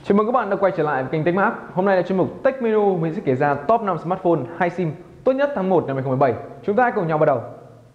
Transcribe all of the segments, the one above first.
Chào mừng các bạn đã quay trở lại với kênh Techmart. Hôm nay là chuyên mục Tech Menu, mình sẽ kể ra top 5 smartphone hay SIM tốt nhất tháng 1 năm 2017. Chúng ta hãy cùng nhau bắt đầu.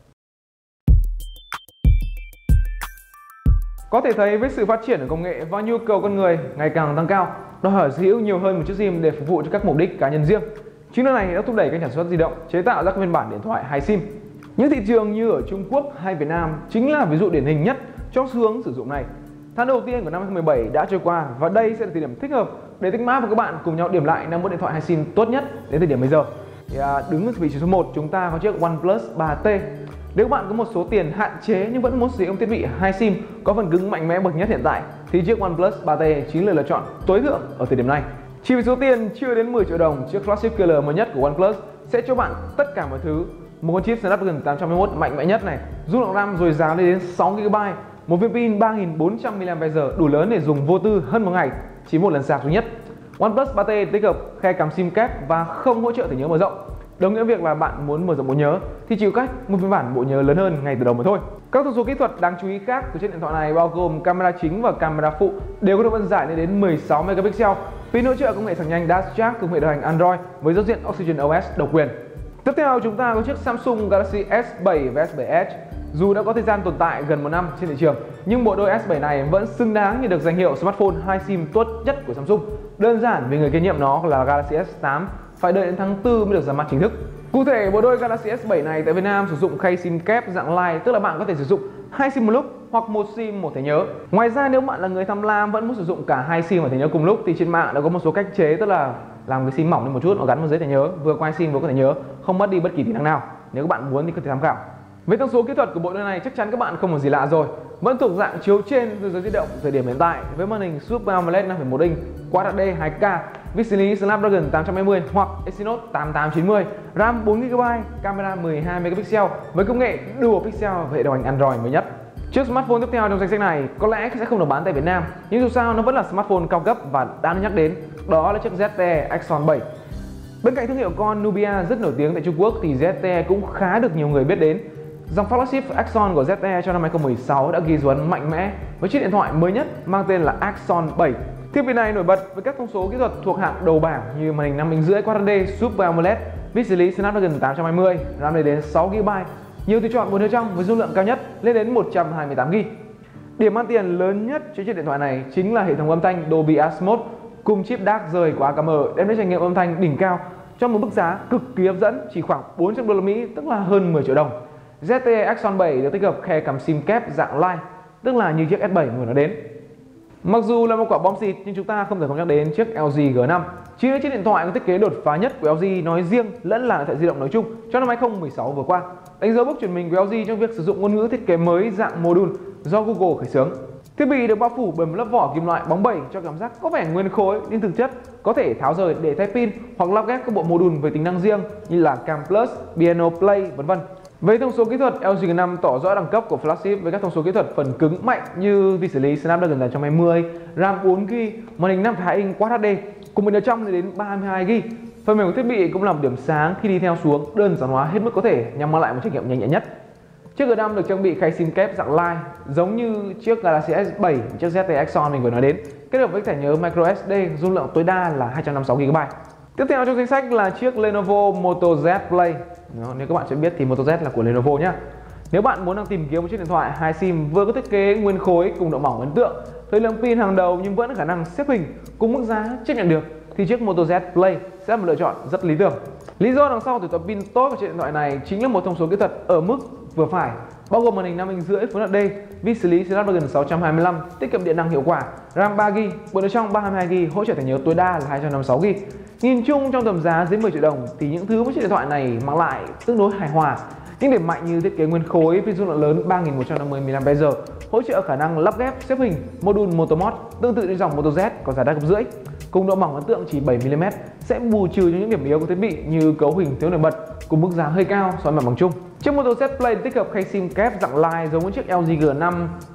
Có thể thấy với sự phát triển của công nghệ và nhu cầu con người ngày càng tăng cao, đòi hỏi sở hữu nhiều hơn một chiếc SIM để phục vụ cho các mục đích cá nhân riêng. Chính điều này đã thúc đẩy kênh sản xuất di động chế tạo ra các phiên bản điện thoại hay SIM. Những thị trường như ở Trung Quốc hay Việt Nam chính là ví dụ điển hình nhất cho xu hướng sử dụng này. Tháng đầu tiên của năm 2017 đã trôi qua và đây sẽ là thời điểm thích hợp để Techmart và các bạn cùng nhau điểm lại 5 mẫu điện thoại hay SIM tốt nhất đến thời điểm bây giờ. Đứng ở vị trí số 1 chúng ta có chiếc OnePlus 3T. Nếu các bạn có một số tiền hạn chế nhưng vẫn muốn sử dụng thiết bị hay SIM có phần cứng mạnh mẽ bậc nhất hiện tại thì chiếc OnePlus 3T chính là lựa chọn tối thượng ở thời điểm này. Chỉ với số tiền chưa đến 10 triệu đồng, chiếc flagship killer mới nhất của OnePlus sẽ cho bạn tất cả mọi thứ. Một con chip Snapdragon 821 mạnh mẽ nhất này, dung lượng RAM dồi dào lên đến 6GB, một viên pin 3400 mAh đủ lớn để dùng vô tư hơn một ngày, chỉ một lần sạc duy nhất. OnePlus 3T tích hợp khe cắm SIM kép và không hỗ trợ thẻ nhớ mở rộng. Đồng nghĩa việc là bạn muốn mở rộng bộ nhớ thì chịu cách một phiên bản bộ nhớ lớn hơn ngay từ đầu mà thôi. Các thông số kỹ thuật đáng chú ý khác của chiếc điện thoại này bao gồm camera chính và camera phụ đều có độ phân giải lên đến 16 megapixel, pin hỗ trợ công nghệ sạc nhanh Dash Charge cùng hệ điều hành Android với giao diện Oxygen OS độc quyền. Tiếp theo chúng ta có chiếc Samsung Galaxy S7 và S7 Edge. Dù đã có thời gian tồn tại gần 1 năm trên thị trường, nhưng bộ đôi S7 này vẫn xứng đáng nhận được danh hiệu smartphone hay SIM tốt nhất của Samsung. Đơn giản vì người kế nhiệm nó là Galaxy S8 phải đợi đến tháng 4 mới được ra mắt chính thức. Cụ thể, bộ đôi Galaxy S7 này tại Việt Nam sử dụng khay SIM kép dạng Lite, tức là bạn có thể sử dụng 2 SIM một lúc hoặc một SIM một thẻ nhớ. Ngoài ra, nếu bạn là người tham lam vẫn muốn sử dụng cả 2 SIM và thẻ nhớ cùng lúc thì trên mạng đã có một số cách chế, tức là làm cái SIM mỏng lên một chút, nó gắn vào giấy thẻ nhớ, vừa quay SIM vừa có thẻ nhớ, không mất đi bất kỳ tính năng nào. Nếu các bạn muốn thì có thể tham khảo. Với thông số kỹ thuật của bộ đôi này chắc chắn các bạn không có gì lạ rồi. Vẫn thuộc dạng chiếu trên từ giới di động thời điểm hiện tại với màn hình Super AMOLED 5.1 inch, Quad HD 2K, vi xử lý Snapdragon 820 hoặc Exynos 8890, RAM 4GB, camera 12 megapixel với công nghệ Dual Pixel và hệ điều hành Android mới nhất. Chiếc smartphone tiếp theo trong danh sách này có lẽ sẽ không được bán tại Việt Nam, nhưng dù sao nó vẫn là smartphone cao cấp và đáng nhắc đến, đó là chiếc ZTE Axon 7. Bên cạnh thương hiệu con Nubia rất nổi tiếng tại Trung Quốc thì ZTE cũng khá được nhiều người biết đến. Dòng flagship Axon của ZTE cho năm 2016 đã ghi dấu ấn mạnh mẽ với chiếc điện thoại mới nhất mang tên là Axon 7. Thiết bị này nổi bật với các thông số kỹ thuật thuộc hạng đầu bảng như màn hình 5,5 Quad HD Super AMOLED, vi xử lý Snapdragon 820, RAM lên đến 6GB, nhiều tùy chọn 4 ở trong với dung lượng cao nhất lên đến 128GB. Điểm ăn tiền lớn nhất cho chiếc điện thoại này chính là hệ thống âm thanh Dolby Atmos cùng chip DAC rời của AKM đem đến trải nghiệm âm thanh đỉnh cao trong một mức giá cực kỳ hấp dẫn, chỉ khoảng 400 đô la Mỹ, tức là hơn 10 triệu đồng. ZTE Axon 7 được tích hợp khe cắm SIM kép dạng Lite, tức là như chiếc S7 vừa nói đến. Mặc dù là một quả bom xịt nhưng chúng ta không thể không nhắc đến chiếc LG G5. Chính là chiếc điện thoại có thiết kế đột phá nhất của LG nói riêng lẫn là điện thoại di động nói chung trong năm 2016 vừa qua. Đánh dấu bước chuyển mình của LG trong việc sử dụng ngôn ngữ thiết kế mới dạng module do Google khởi xướng. Thiết bị được bao phủ bởi một lớp vỏ kim loại bóng bẩy cho cảm giác có vẻ nguyên khối nhưng thực chất có thể tháo rời để thay pin hoặc lắp ghép các bộ module với tính năng riêng như là Cam Plus, Piano Play, vân vân. Với thông số kỹ thuật, LG G5 tỏ rõ đẳng cấp của flagship với các thông số kỹ thuật phần cứng mạnh như vi xử lý Snapdragon 820, RAM 4GB, màn hình 5.2 inch Quad HD cùng một nhớ trong lên đến 32GB. Phần mềm của thiết bị cũng là một điểm sáng khi đi theo xuống đơn giản hóa hết mức có thể nhằm mang lại một trải nghiệm nhanh nhẹn nhất. Chiếc G5 được trang bị khay SIM kép dạng Lite giống như chiếc Galaxy S7, chiếc ZTE Axon mình vừa nói đến, kết hợp với thẻ nhớ microSD dung lượng tối đa là 256GB. Tiếp theo trong danh sách là chiếc Lenovo Moto Z Play. Nếu các bạn chưa biết thì Moto Z là của Lenovo nhé. Nếu bạn muốn đang tìm kiếm một chiếc điện thoại hai SIM vừa có thiết kế nguyên khối cùng độ mỏng ấn tượng, thời lượng pin hàng đầu nhưng vẫn khả năng xếp hình cùng mức giá chấp nhận được thì chiếc Moto Z Play sẽ là một lựa chọn rất lý tưởng. Lý do đằng sau tuổi thọ pin tốt của chiếc điện thoại này chính là một thông số kỹ thuật ở mức vừa phải, bao gồm màn hình 5,5 Full HD, vi xử lý Snapdragon 625, tiết kiệm điện năng hiệu quả, RAM 3GB, bộ nhớ trong 32GB, hỗ trợ thẻ nhớ tối đa là 256GB. Nhìn chung trong tầm giá dưới 10 triệu đồng thì những thứ mà chiếc điện thoại này mang lại tương đối hài hòa. Những điểm mạnh như thiết kế nguyên khối với dung lượng lớn 3150 mAh, hỗ trợ khả năng lắp ghép xếp hình module Moto Mod tương tự như dòng Moto Z có giá đắt gấp rưỡi. Cùng độ mỏng ấn tượng chỉ 7mm sẽ bù trừ cho những điểm yếu của thiết bị như cấu hình thiếu nổi bật cùng mức giá hơi cao so với mặt bằng chung. Chiếc Moto Z Play tích hợp khay SIM kép dạng Lite giống với chiếc LG G5,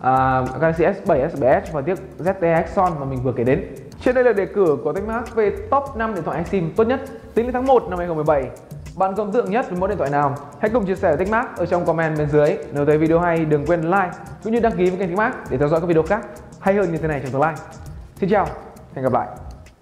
Galaxy S7, S7 Edge và chiếc ZTE Axon mà mình vừa kể đến. Trên đây là đề cử của Techmart về top 5 điện thoại hay SIM tốt nhất tính đến tháng 1 năm 2017. Bạn có ấn tượng nhất với mẫu điện thoại nào? Hãy cùng chia sẻ với Techmart ở trong comment bên dưới. Nếu thấy video hay đừng quên like cũng như đăng ký với kênh Techmart để theo dõi các video khác hay hơn như thế này trong tương lai. Xin chào Hẹn gặp lại.